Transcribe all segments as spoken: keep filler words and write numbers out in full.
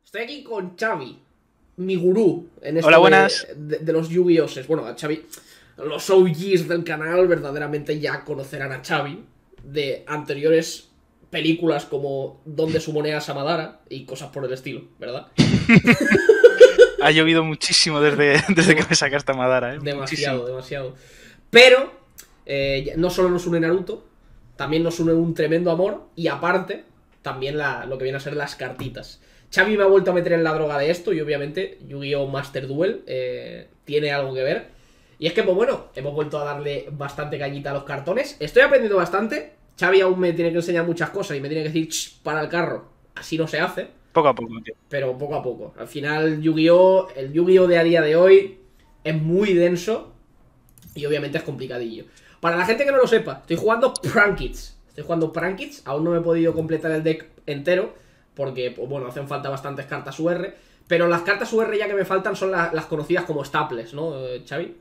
Estoy aquí con Xavi, mi gurú en esto Hola, buenas. de, de, de los Yu-Gi-Oh! Bueno, a Xavi, los O Gs del canal verdaderamente ya conocerán a Xavi de anteriores películas como Donde sumoneas a Madara y cosas por el estilo, ¿verdad? Ha llovido muchísimo desde, desde que me sacaste a Madara, ¿eh? Demasiado, Muchísimo. demasiado. Pero, eh, no solo nos une Naruto, también nos une un tremendo amor y aparte, también la, lo que viene a ser las cartitas. Xavi me ha vuelto a meter en la droga de esto y obviamente Yu-Gi-Oh! Master Duel eh, tiene algo que ver. Y es que, pues bueno, hemos vuelto a darle bastante cañita a los cartones. Estoy aprendiendo bastante. Xavi aún me tiene que enseñar muchas cosas y me tiene que decir, Ch, para el carro. Así no se hace. Poco a poco, tío. Pero poco a poco. Al final, Yu-Gi-Oh! El Yu-Gi-Oh! De a día de hoy es muy denso y obviamente es complicadillo. Para la gente que no lo sepa, estoy jugando Prankits. Estoy jugando Prankits. Aún no me he podido completar el deck entero porque, pues bueno, hacen falta bastantes cartas U R. Pero las cartas U R ya que me faltan son la, las conocidas como staples, ¿no, Xavi?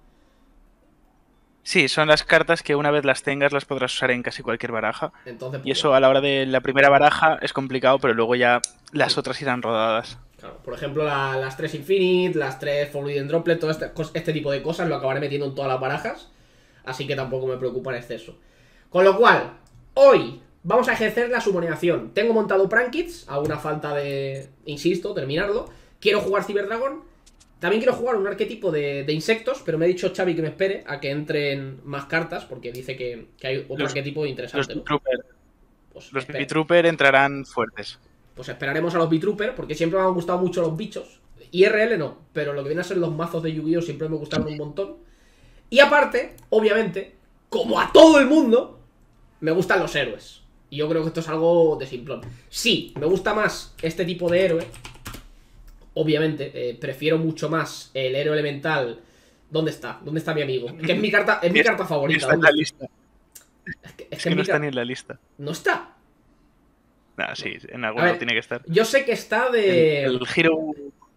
Sí, son las cartas que una vez las tengas las podrás usar en casi cualquier baraja. Entonces, Y pues, eso bueno. a la hora de la primera baraja es complicado, pero luego ya las otras irán rodadas. Claro, por ejemplo, la, las tres Infinite, las tres Forbidden Droplet, todo este, este tipo de cosas lo acabaré metiendo en todas las barajas. Así que tampoco me preocupa en exceso. Con lo cual, hoy vamos a ejercer la sumoneación. Tengo montado Prankits, a una falta de, insisto, terminarlo. Quiero jugar Cyberdragon. También quiero jugar un arquetipo de, de insectos, pero me ha dicho Xavi que me espere a que entren más cartas, porque dice que, que hay otro Los- arquetipo interesante, Los ¿no? Trooper, Pues, los espera. Trooper entrarán fuertes. Pues esperaremos a los B-Trooper, porque siempre me han gustado mucho los bichos. I R L no, pero lo que viene a ser los mazos de Yu-Gi-Oh! Siempre me gustaron un montón. Y aparte, obviamente, como a todo el mundo, me gustan los héroes. Y yo creo que esto es algo de simplón. Sí, me gusta más este tipo de héroe. Obviamente, eh, prefiero mucho más el héroe elemental. ¿Dónde está? ¿Dónde está mi amigo? Que es mi carta, es mi carta favorita. Está en ¿Dónde la lista. Es que, es Es que que no mi está car- ni en la lista. No está. Nah, sí, en A alguno ver, tiene que estar. Yo sé que está de... El, el Hero...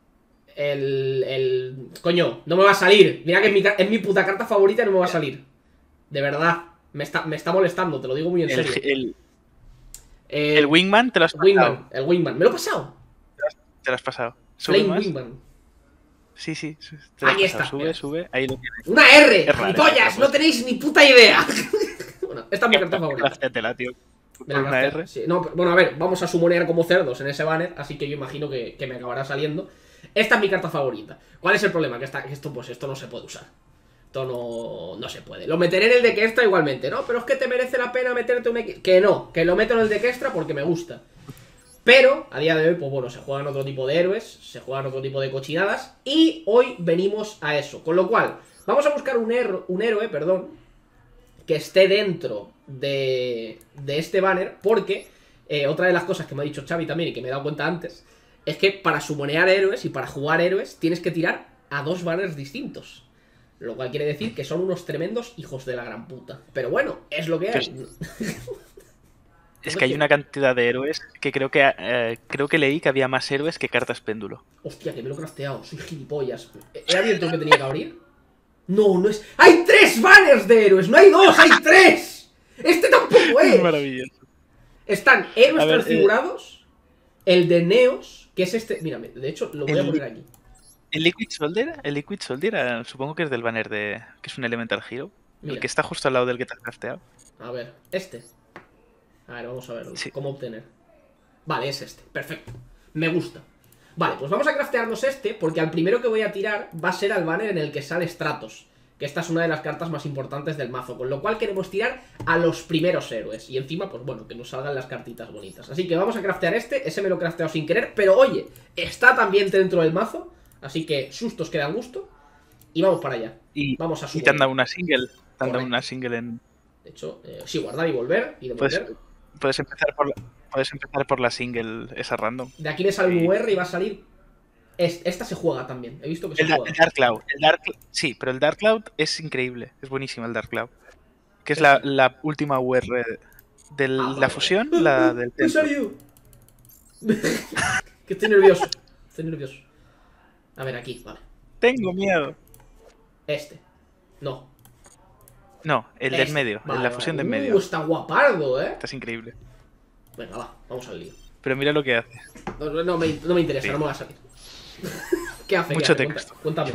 El, el... Coño, no me va a salir. Mira que es mi, ca- es mi puta carta favorita y no me va a salir. De verdad. Me está, me está molestando, te lo digo muy en El, serio. el, Eh, el Wingman te lo has pasado. Wingman, el Wingman. ¿Me lo he pasado? Te lo has pasado. Sube Flame más. Wingman. Sí, sí, te lo has Aquí pasado. está, Sube, mira. sube. Ahí lo tienes. ¡Una R! Es raro, ¡Gilipollas! es No raro. tenéis ni puta idea. Bueno, esta es mi carta favorita. Gráfiatela, tío. Me la Una crafté. R. Sí, no, bueno, a ver, vamos a sumonear como cerdos en ese banner, así que yo imagino que, que me acabará saliendo. Esta es mi carta favorita. ¿Cuál es el problema? Que, esta, que esto, pues esto no se puede usar. Esto no, no se puede. Lo meteré en el deck extra igualmente, ¿no? Pero es que te merece la pena meterte un X. Que no, que lo meto en el deck extra porque me gusta. Pero, a día de hoy, pues bueno, se juegan otro tipo de héroes, se juegan otro tipo de cochinadas. Y hoy venimos a eso. Con lo cual, vamos a buscar un, héroe, un héroe, perdón, que esté dentro de, de este banner. Porque eh, otra de las cosas que me ha dicho Xavi también y que me he dado cuenta antes, es que para sumonear héroes y para jugar héroes tienes que tirar a dos banners distintos. Lo cual quiere decir que son unos tremendos hijos de la gran puta. Pero bueno, es lo que hay. Es que hay una cantidad de héroes que creo que eh, creo que leí que había más héroes que cartas péndulo. Hostia, que me lo he crafteado, soy gilipollas. ¿He abierto el que tenía que abrir? No, no es... ¡Hay tres banners de héroes! ¡No hay dos, hay tres! ¡Este tampoco es! Maravilloso. Están héroes A ver, transfigurados, el de Neos, que es este... Mírame, de hecho, lo voy a El- poner aquí. El Liquid Soldier, el Liquid Soldier, eh, supongo que es del banner de. Que es un Elemental Hero. Mira. El que está justo al lado del que te has crafteado. A ver, este. A ver, vamos a ver Sí. cómo obtener. Vale, es este, perfecto. Me gusta. Vale, pues vamos a craftearnos este, porque al primero que voy a tirar va a ser al banner en el que sale Stratos. Que esta es una de las cartas más importantes del mazo. Con lo cual queremos tirar a los primeros héroes. Y encima, pues bueno, que nos salgan las cartitas bonitas. Así que vamos a craftear este. Ese me lo he crafteado sin querer. Pero oye, está también dentro del mazo. Así que sustos que dan gusto. Y vamos para allá. Y, Vamos a y subir. te han dado una single. Te han dado Correcto. una single en. De hecho, eh, sí, guardar y volver. Y Puedes, devolver. puedes empezar por la, puedes empezar por la single, esa random. De aquí me sale un Sí. U R y va a salir. Es- esta se juega también. He visto que se El, da- juega. el Dark Cloud. El Dark, sí, pero el Dark Cloud es increíble. Es buenísimo el Dark Cloud. Que es la, la última U R de Ah, la vale, fusión, vale. la del ¡Me templo. salió! Que estoy nervioso. Estoy nervioso. A ver, aquí, vale. Tengo miedo. Este. No. No, el este. del medio. Vale, la fusión vale. del Uh, medio. está guapardo, eh. Esta es increíble. Venga, va, vamos al lío. pero mira lo que hace. No, no, no me, no me interesa, sí. No me va a salir. ¿Qué hace? Mucho ¿Qué hace? texto. Cuéntame.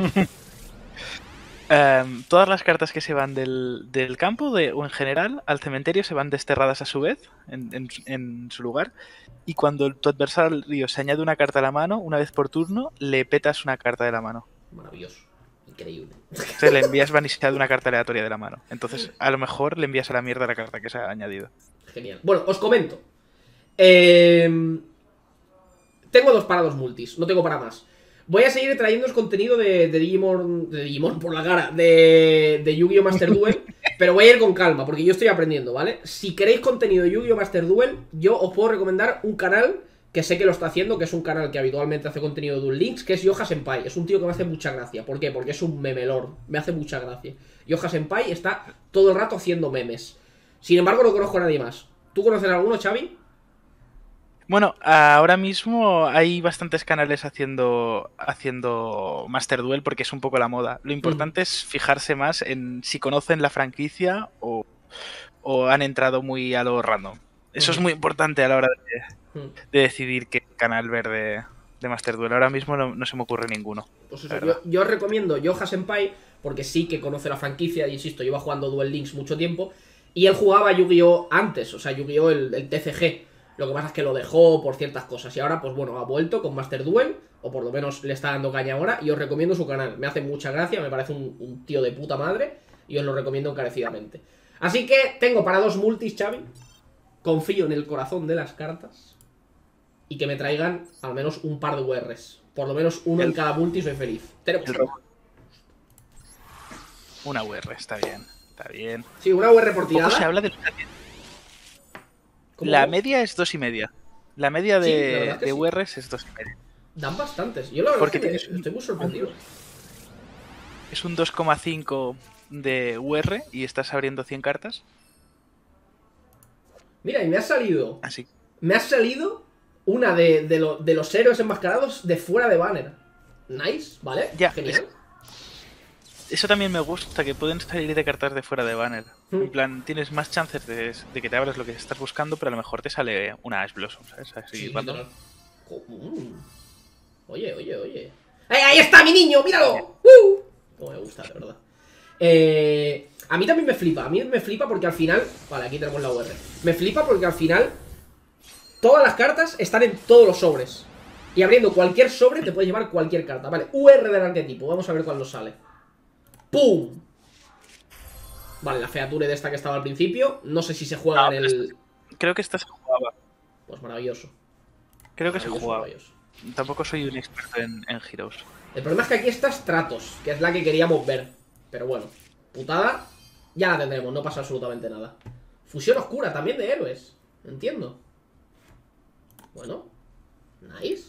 Um, todas las cartas que se van del, del campo de, o en general al cementerio se van desterradas a su vez en, en, en su lugar, y cuando tu adversario se añade una carta a la mano, una vez por turno, le petas una carta de la mano. Maravilloso, increíble. Entonces le envías banisheado una carta aleatoria de la mano. Entonces a lo mejor le envías a la mierda la carta que se ha añadido. Genial. Bueno, os comento. Eh... Tengo dos para dos multis, no tengo para más. Voy a seguir trayéndoos contenido de, de Digimon, de Digimon por la cara, de, de Yu-Gi-Oh! Master Duel, pero voy a ir con calma, porque yo estoy aprendiendo, ¿vale? Si queréis contenido de Yu-Gi-Oh! Master Duel, yo os puedo recomendar un canal que sé que lo está haciendo, que es un canal que habitualmente hace contenido de Duel Links, que es Yoha Senpai. Es un tío que me hace mucha gracia. ¿Por qué? Porque es un memelord, me hace mucha gracia. Yoha Senpai está todo el rato haciendo memes. Sin embargo, no conozco a nadie más. ¿Tú conoces a alguno, Xavi? Bueno, ahora mismo hay bastantes canales haciendo haciendo Master Duel porque es un poco la moda. Lo importante mm. es fijarse más en si conocen la franquicia o, o han entrado muy a lo random. Eso mm. es muy importante a la hora de, mm. de decidir qué canal ver de, de Master Duel. Ahora mismo no, no se me ocurre ninguno. Pues eso, yo, yo os recomiendo Yoha Senpai porque sí que conoce la franquicia y, insisto, lleva jugando Duel Links mucho tiempo y él jugaba Yu-Gi-Oh! Antes, o sea, Yu-Gi-Oh! el, el T C G. Lo que pasa es que lo dejó por ciertas cosas y ahora, pues bueno, ha vuelto con Master Duel, o por lo menos le está dando caña ahora, y os recomiendo su canal. Me hace mucha gracia, me parece un, un tío de puta madre, y os lo recomiendo encarecidamente. Así que tengo para dos multis, Xavi. Confío en el corazón de las cartas. Y que me traigan al menos un par de U Rs. Por lo menos uno el, en cada multi, soy feliz. Tenemos una U R, está bien, está bien. Sí, una U R por tirada. ¿Cómo se habla de los La media es dos y media. La media de, sí, la de sí. U Rs es dos y media. Dan bastantes. Yo la verdad Porque es que me, estoy muy sorprendido. Es un dos coma cinco de U R y estás abriendo cien cartas. Mira, y me ha salido. Así. Me ha salido una de, de, lo, de los héroes enmascarados de fuera de banner. Nice, ¿vale? Ya, genial. Es... Eso también me gusta, que pueden salir de cartas de fuera de banner. Mm. En plan, tienes más chances de, de que te abras lo que estás buscando, pero a lo mejor te sale una Ash Blossom, ¿sabes? Así, sí, cuando... mm. Oye, oye, oye. ¡Ahí, ahí está mi niño! ¡Míralo! ¡Uh! Como me gusta, de verdad. Eh, a mí también me flipa. A mí me flipa porque al final... Vale, aquí tenemos la U R. Me flipa porque al final todas las cartas están en todos los sobres. Y abriendo cualquier sobre te puedes llevar cualquier carta. Vale, U R del arquetipo. Vamos a ver cuál nos sale. ¡Pum! Vale, la feature de esta que estaba al principio. No sé si se juega no, en el... Creo que esta se jugaba. Pues maravilloso. Creo que se jugaba. Tampoco soy un experto en, en Heroes. El problema es que aquí está Stratos, que es la que queríamos ver. Pero bueno, putada, ya la tendremos, no pasa absolutamente nada. Fusión oscura, también de héroes. Entiendo. Bueno, nice.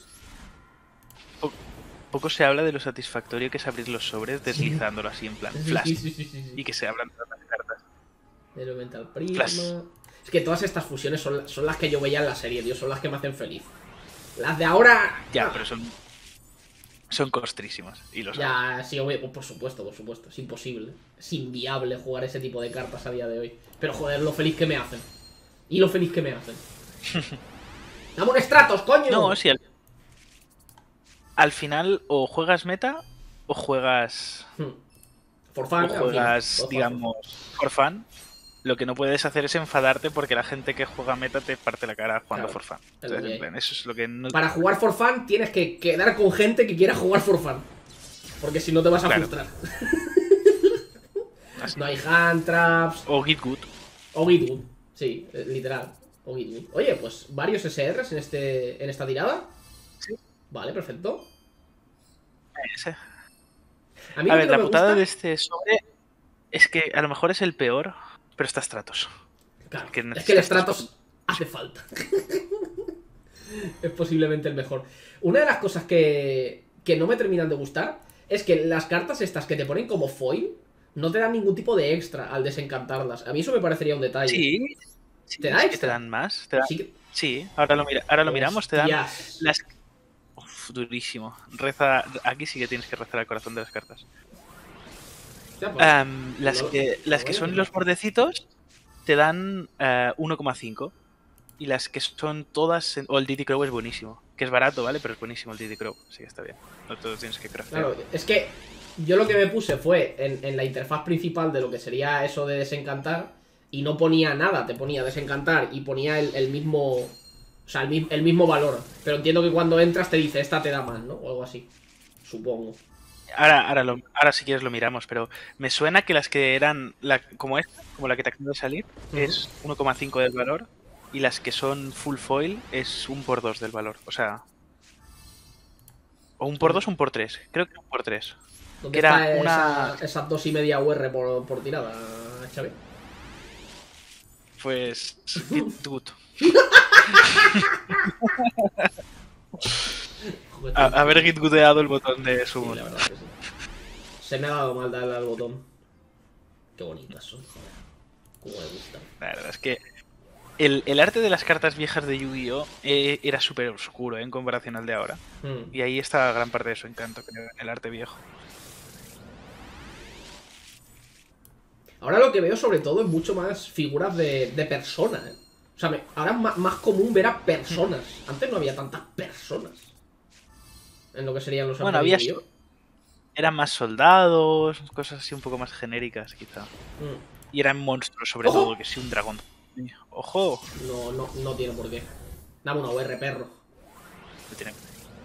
Poco se habla de lo satisfactorio que es abrir los sobres deslizándolo así en plan flash. Sí, sí, sí, sí, sí. Y que se abran todas las cartas. Elemental Prisma. Flash. Es que todas estas fusiones son, son las que yo veía en la serie, tío. Son las que me hacen feliz. Las de ahora... Ya, ah. pero son... Son costrísimas. Y lo ya, sabes. Sí, obvio, por supuesto, por supuesto. Es imposible. Es inviable jugar ese tipo de cartas a día de hoy. Pero joder, lo feliz que me hacen. Y lo feliz que me hacen. ¡Dame un Stratos, coño! No, sí, al... al final o juegas meta o juegas... Hmm. For fun, o juegas, fin, digamos, for fun. Lo que no puedes hacer es enfadarte porque la gente que juega meta te parte la cara jugando claro, for fun. Entonces, en plan, eso es lo que no... Para jugar for fun tienes que quedar con gente que quiera jugar for fun. Porque si no te vas a claro. frustrar. No hay hand traps. O Git Good. O Git Good, sí, literal. O Git Good. Oye, pues varios S Rs en, este, en esta tirada. Sí. Vale, perfecto. Ese. A, mí a ver, no la me putada gusta... de este sobre es que a lo mejor es el peor, pero está Stratos. Claro, que es que el Stratos hace falta. Es posiblemente el mejor. Una de las cosas que, que no me terminan de gustar es que las cartas estas que te ponen como foil no te dan ningún tipo de extra al desencantarlas. A mí eso me parecería un detalle. Sí, sí ¿te da sí extra? Que te dan más. Te dan... Sí, que... sí, ahora lo, mira, ahora lo miramos, te dan Hostias. las... Uf, durísimo. Reza... Aquí sí que tienes que rezar al corazón de las cartas. Ya, pues, um, las no, que, las que bueno, son no. los bordecitos te dan uh, uno coma cinco. y las que son todas... O el Diddy Crow es buenísimo. Que es barato, ¿vale? Pero es buenísimo el Diddy Crow. Así que está bien. No todo tienes que craftear. Claro, es que yo lo que me puse fue en, en la interfaz principal de lo que sería eso de desencantar y no ponía nada, te ponía desencantar y ponía el, el mismo... O sea, el, el mismo valor. Pero entiendo que cuando entras te dice, esta te da más, ¿no? O algo así. Supongo. Ahora, ahora, lo, ahora si quieres lo miramos, pero me suena que las que eran la, como esta, como la que te acaba de salir, uh-huh. es uno coma cinco del valor, y las que son full foil es un por dos del valor. O sea... O un por dos o un por tres. Creo que un por tres. ¿Dónde que era está una... esa, esas dos y media U R por, por tirada, Xavi? Pues... Gitgood. a, haber gitgoodeado el botón de sumo. Sí, la verdad que sí. Se me ha dado mal darle al botón. Qué bonitas son, joder. Cómo me gustan. La verdad es que el, el arte de las cartas viejas de Yu-Gi-Oh! Eh, era súper oscuro, ¿eh? En comparación al de ahora. Mm. Y ahí está gran parte de su encanto, creo, en el arte viejo. Ahora lo que veo sobre todo es mucho más figuras de, de personas, ¿eh? O sea, me, ahora es más, más común ver a personas. Antes no había tantas personas en lo que serían los bueno, había so eran más soldados, cosas así un poco más genéricas, quizá. Mm. Y eran monstruos, sobre ¡ojo! Todo, que sí, un dragón. ¡Ojo! No, no, no tiene por qué. Dame una U R, perro. No tiene.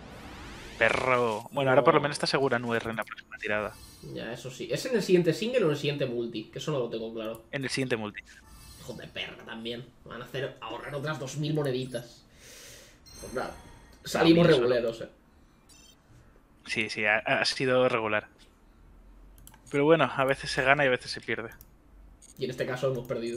Perro. Bueno, no. Ahora por lo menos está segura en U R en la próxima tirada. Ya, eso sí. ¿Es en el siguiente single o en el siguiente multi? Que eso no lo tengo claro. En el siguiente multi. Hijo de perra también. Van a hacer ahorrar otras dos mil moneditas. Pues nada. Salimos no, reguleros, eh. Sí, sí, ha, ha sido regular. Pero bueno, a veces se gana y a veces se pierde. Y en este caso hemos perdido.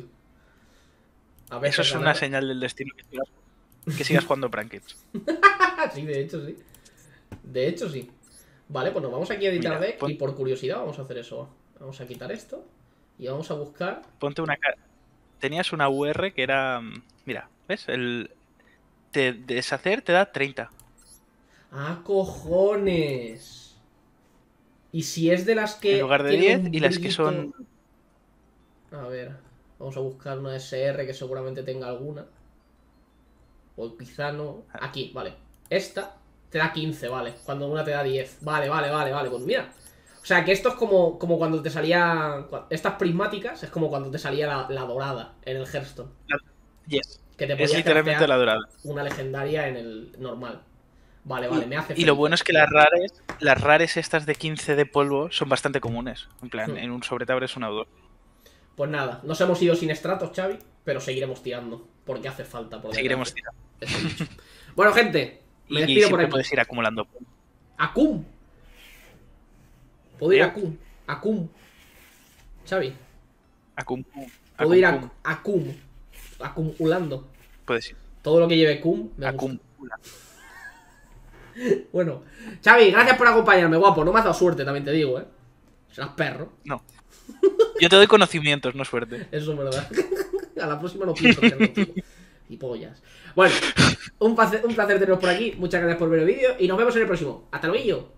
A veces Eso es ganar. Una señal del destino que sigas, que sigas jugando Prankets. Sí, de hecho sí. De hecho sí. Vale, pues nos vamos aquí a editar Mira, deck pon... y por curiosidad vamos a hacer eso. Vamos a quitar esto y vamos a buscar... Ponte una... Tenías una U R que era... Mira, ¿ves? El... Te deshacer te da treinta. ¡Ah, cojones! Y si es de las que... En lugar de diez y las que son... A ver, vamos a buscar una S R que seguramente tenga alguna. O quizá no... Aquí, vale. Esta te da quince, vale. Cuando una te da diez. Vale, vale, vale, vale. Pues mira. O sea, que esto es como, como cuando te salía... Estas prismáticas es como cuando te salía la, la dorada en el Hearthstone. Yes. Que te es literalmente la dorada. Una legendaria en el normal. Vale, vale, y, me hace Y lo bueno es que las rares, las rares estas de quince de polvo son bastante comunes. En plan, hmm. en un sobre te abres una o dos. Pues nada, nos hemos ido sin estratos, Xavi, pero seguiremos tirando. Porque hace falta. Por seguiremos tirando. Bueno, gente, me y despido por aquí. Puedes ir acumulando. Acum. Puedo ir a Acum. Acum. Xavi. Acum. Puedo ir a Acum. Acumulando. Puedes ir. Todo lo que lleve cum me Acumula. Bueno, Xavi, gracias por acompañarme, guapo. No me has dado suerte, también te digo, ¿eh? Serás perro. No. Yo te doy conocimientos, no suerte. Eso es verdad. A la próxima no pienso que no, y pollas. Bueno, un placer, un placer teneros por aquí. Muchas gracias por ver el vídeo y nos vemos en el próximo. Hasta luego.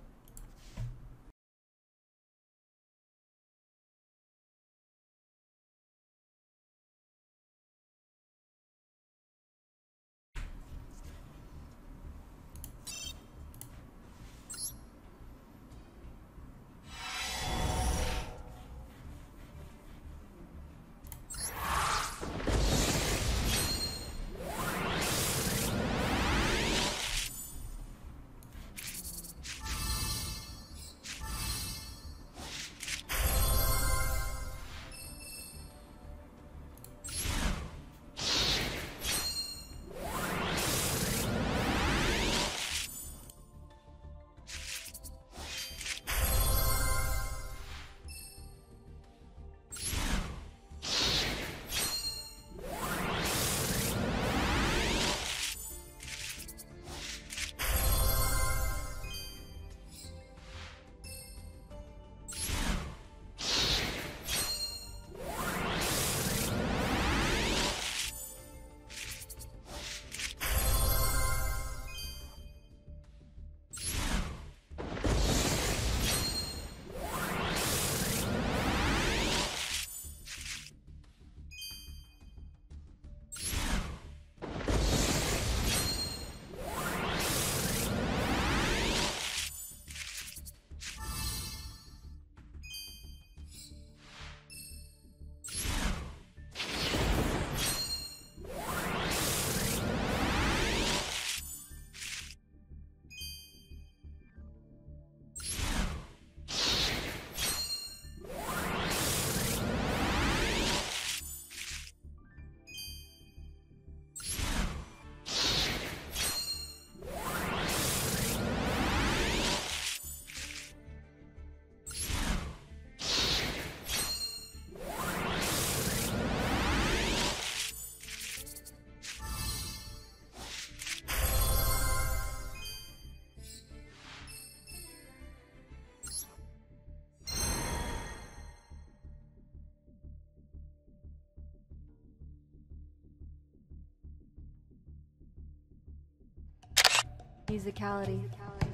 musicality.